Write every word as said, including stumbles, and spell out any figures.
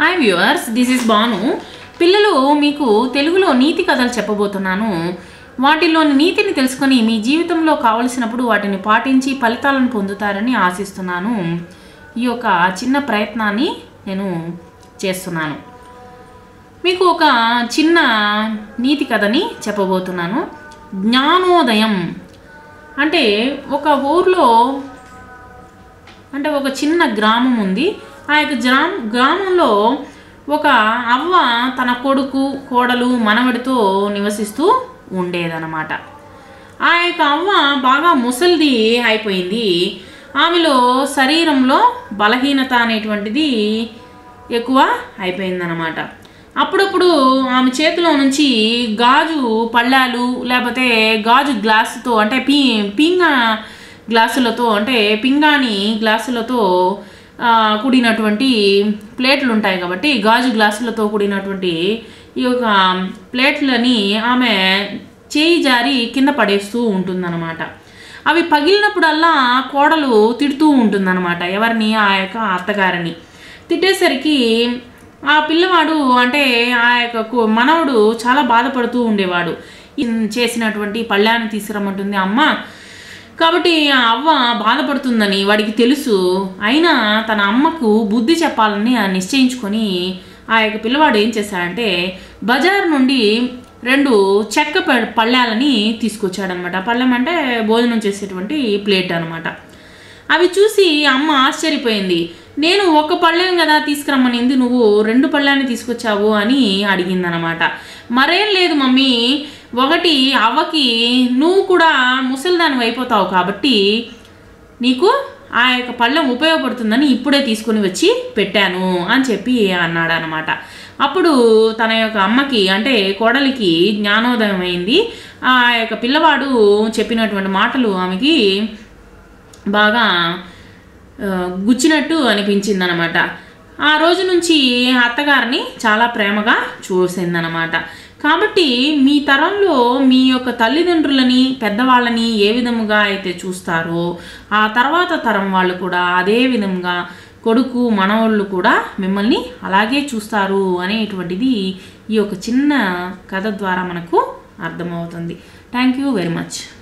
Hi viewers, this is Bhanu. పిల్లలు, మీకు తెలుగులో నీతి కథలు చెప్పబోతున్నాను. వాటిలోని నీతిని తెలుసుకొని మీ జీవితంలో కావలసినప్పుడు వాటిని పాటించి ఫలితాలను పొందుతారని ఆశిస్తున్నాను. ఈ యొక్క చిన్న ప్రయత్నాన్ని నేను చేస్తున్నాను. మీకు ఒక చిన్న నీతి కథని చెప్పబోతున్నాను. జ్ఞానోదయం అంటే ఒక ఊర్లో అంటే ఒక చిన్న గ్రామం ఉంది. ఆ యొక్క గ్రామ గ్రామంలో ఒక అవ్వ తన కొడుకు, కోడలు, మనవడితో నివసిస్తూ ఉండేదన్నమాట. ఆ యొక్క అవ్వ బాగా ముసలిది అయిపోయింది. ఆమెలో శరీరంలో బలహీనత అనేటువంటిది ఎక్కువ అయిపోయిందన్నమాట. అప్పుడప్పుడు ఆమె చేతిలో నుంచి గాజు పళ్ళాలు లేకపోతే గాజు గ్లాసుతో అంటే పీ పింగ గ్లాసులతో అంటే పింగాణి గ్లాసులతో కూడినటువంటి ప్లేట్లు ఉంటాయి కాబట్టి గాజు గ్లాసులతో కూడినటువంటి ఈ యొక్క ప్లేట్లని ఆమె చేయి జారి కింద పడేస్తూ ఉంటుందన్నమాట. అవి పగిలినప్పుడల్లా కోడలు తిడుతూ ఉంటుందన్నమాట. ఎవరిని? ఆ యొక్క అత్తగారిని. తిట్టేసరికి ఆ పిల్లవాడు అంటే ఆ యొక్క మనవడు చాలా బాధపడుతూ ఉండేవాడు. చేసినటువంటి పళ్ళాన్ని తీసుకురమ్మంటుంది అమ్మ. కాబట్టి ఆ అవ్వ బాధపడుతుందని వాడికి తెలుసు. అయినా తన అమ్మకు బుద్ధి చెప్పాలని నిశ్చయించుకొని ఆ యొక్క పిల్లవాడు ఏం చేశాడంటే బజార్ నుండి రెండు చెక్క పళ్ళాలని తీసుకొచ్చాడనమాట. పళ్ళెం అంటే భోజనం చేసేటువంటి ప్లేట్ అనమాట. అవి చూసి అమ్మ ఆశ్చర్యపోయింది. నేను ఒక పళ్ళెం కదా తీసుకురమ్మనింది, నువ్వు రెండు పళ్ళాన్ని తీసుకొచ్చావు అని అడిగిందనమాట. మరేం లేదు మమ్మీ, ఒకటి అవ్వకి నువ్వు కూడా ముసలిదానివి అయిపోతావు కాబట్టి నీకు ఆ యొక్క పళ్ళెం ఉపయోగపడుతుందని ఇప్పుడే తీసుకొని వచ్చి పెట్టాను అని చెప్పి అన్నాడు అనమాట. అప్పుడు తన యొక్క అమ్మకి అంటే కోడలికి జ్ఞానోదయం అయింది. ఆ యొక్క పిల్లవాడు చెప్పినటువంటి మాటలు ఆమెకి బాగా గుచ్చినట్టు అనిపించింది అనమాట. ఆ రోజు నుంచి అత్తగారిని చాలా ప్రేమగా చూసిందనమాట. కాబట్టి మీ తరంలో మీ యొక్క తల్లిదండ్రులని, పెద్దవాళ్ళని ఏ విధముగా అయితే చూస్తారో ఆ తర్వాత తరం వాళ్ళు కూడా అదే విధంగా కొడుకు, మనవాళ్ళు కూడా మిమ్మల్ని అలాగే చూస్తారు అనేటువంటిది ఈ యొక్క చిన్న కథ ద్వారా మనకు అర్థమవుతుంది. Thank you very much.